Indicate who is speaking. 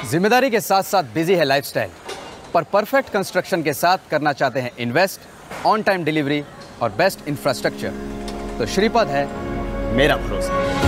Speaker 1: जिम्मेदारी के साथ साथ बिजी है लाइफस्टाइल, पर परफेक्ट कंस्ट्रक्शन के साथ करना चाहते हैं इन्वेस्ट, ऑन टाइम डिलीवरी और बेस्ट इंफ्रास्ट्रक्चर, तो श्रीपद है मेरा भरोसा।